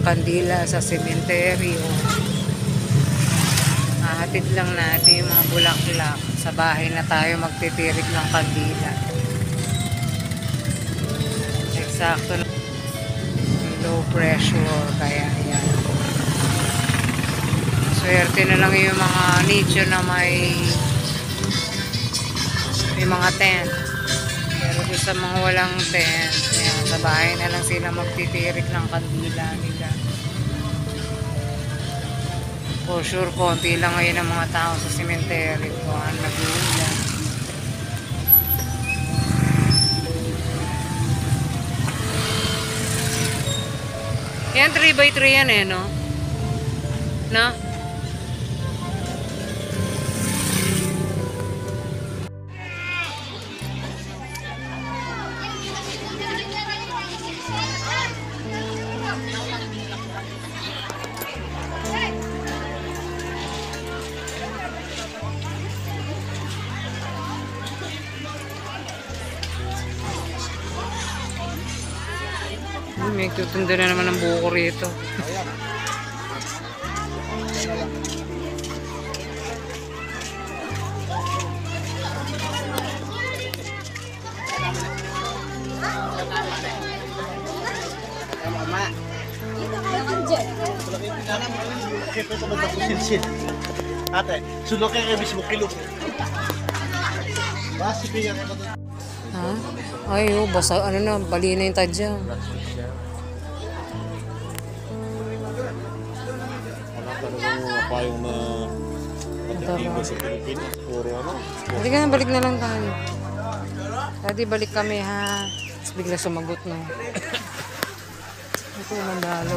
kandila sa sementeryo. Hatid lang natin yung mga bulaklak. Sa bahay na tayo magtitirik ng kandila. Eksakto na low pressure, kaya yan. Swerte na lang yung mga nicho na may mga tent. Pero sa mga walang tent, yan, sa bahay na lang sila magtitirik ng kandila nila. For sure, konti lang ngayon ang mga tao sa cemetery. Kuhan, nag-uulan. Yan, 3x3 yan eh, no? No? May tutunda na naman ng buko rito. Ate, sulok kayo mismo kilo. Ha? Ay, oh, basa, ano na, bali na yung tadya. Payong na matitibay sa Pilipinas. Puro ano. Hindi ka na, balik na lang tayo. Dati balik kami ha. Tapos bigla sumagot na. Ito yung mandalo.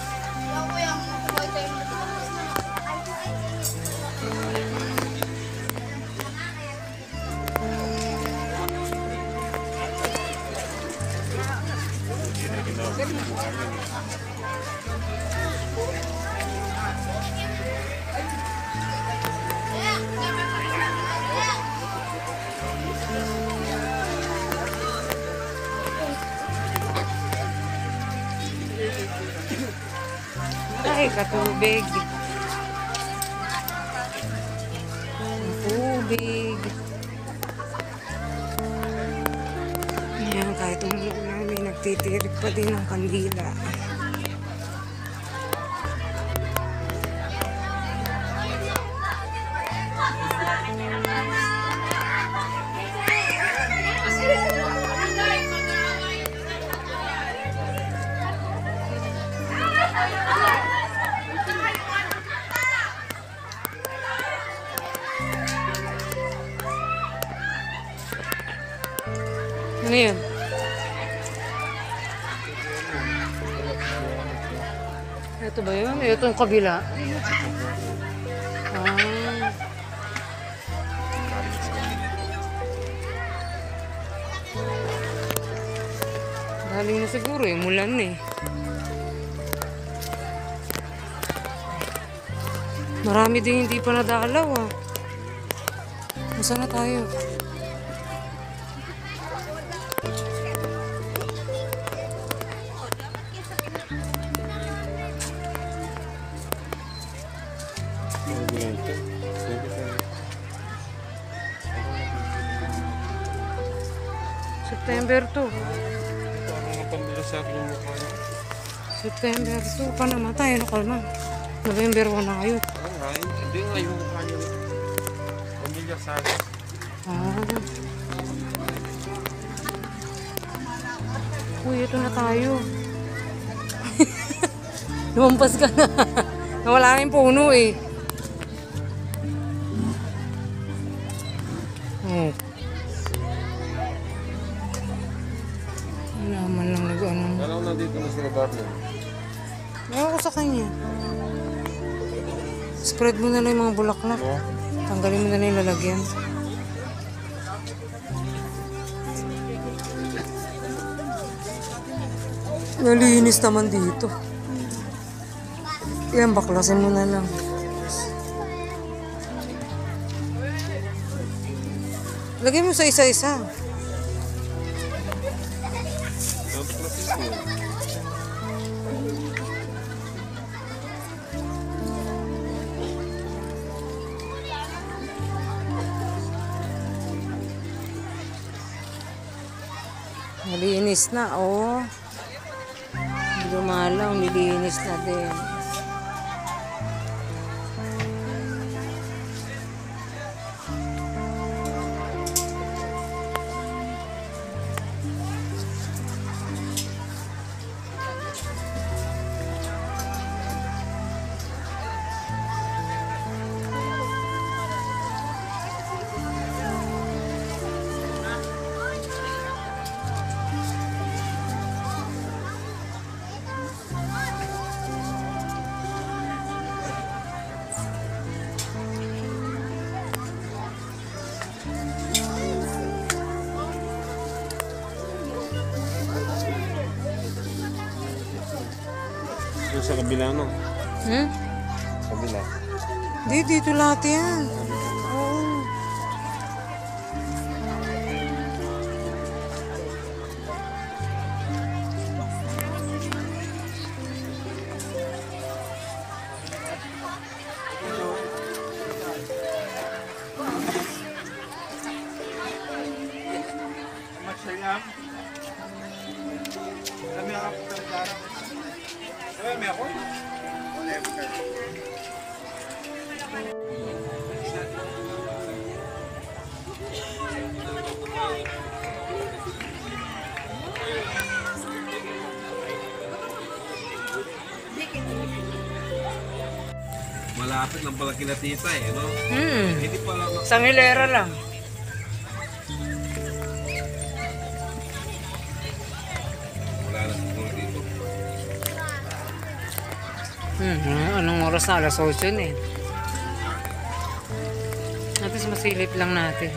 Ay, katubig. Tubig. Ayan, kahit umuulan, may nagtitirik pa din ng kandila. Ano yun? Ito ba yun? Ito yung kabila. Galing na siguro eh. Mulan eh. Marami din hindi pa nadalaw ah. Saan na tayo? September 2. September 2 pa namatay. Ano ka naman? November 1 na kayo. Hindi nga yung mukha niya. Pamilya sa akin. Uy, ito na tayo. Lumampas ka na. Nawala na yung puno eh. Oh. Wala man lang nag-ano. Alam na dito na sila Barney. Ewan ko sa kanya. Spread mo na lang yung mga bulaklak. Tanggalin mo na lang yung lalagyan. Nalinis naman dito. Yan, baklasin mo na lang. Lagay mo sa isa-isa. Nilinis na, oh. Lumalaw, nilinis na din. Yung sa kabila, no? Hmm? Kabila. Dito lahat yan. Oo. Masayang. Kami ako pagkara. Kami ako? Malapit lang pala kila tita eh, no? Hindi pala Isang hilera lang. wala na siguro dito. Anong oras na? Alas 8 na eh. At least masilip lang natin.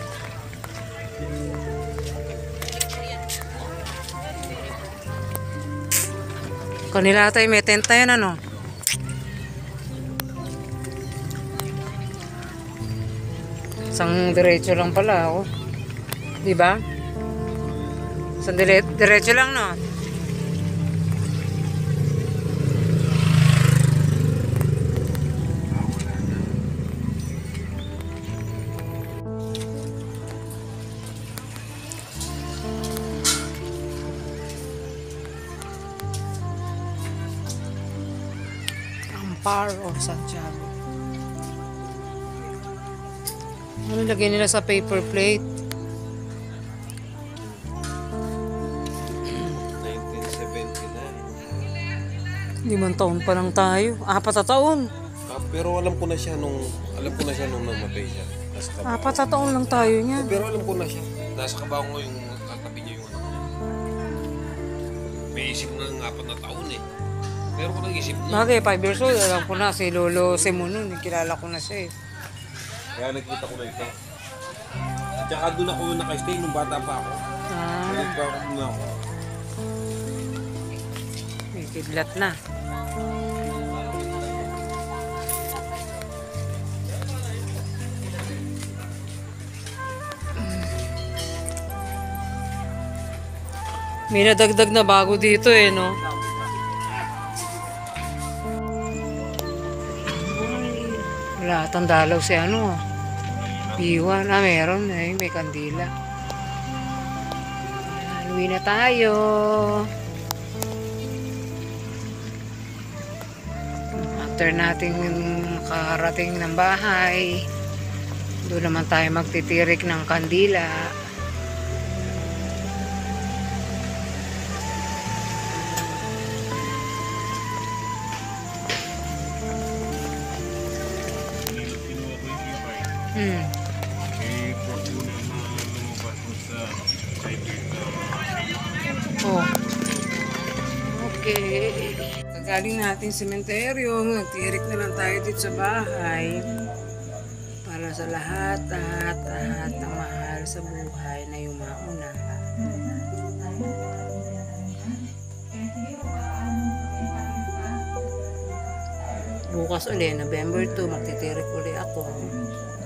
Kanila tayo may tent na yun, ano? Isang diretso lang pala ako. Di ba? Isang diretso lang, no? Amparo, Santiago. Ano lagay nila sa paper plate? 1979. 5 taon pa lang tayo. 4 na taon. Pero alam ko na siya nung namatay siya. Nasa Cabao. 4 na taon lang tayo niya. Pero alam ko na siya. Nasa Cabao ko yung katabi niya yung ano. May isip na ng 4 na taon eh. Pero kung nag-isip na. Bagay, 5 years old. Alam ko na si Lolo Simon nun. Kilala ko na siya eh. Kaya nakita ko na ito. At saka doon ako naka-stay nung bata pa ako. Balik pa ako doon ako. May kidlat na. May nadagdag na bago dito eh, no? Wala atang dalaw si ano. Iwan na meron eh, may kandila. Uwi na tayo. After nating makarating ng bahay, doon naman tayo magtitirik ng kandila. Oh. Okay. Kagaling natin sementeryo, nagtirik na lang tayo dito sa bahay para sa lahat ng mahal sa buhay na yumauna. Bukas uli, November 2, magtitirik uli ako.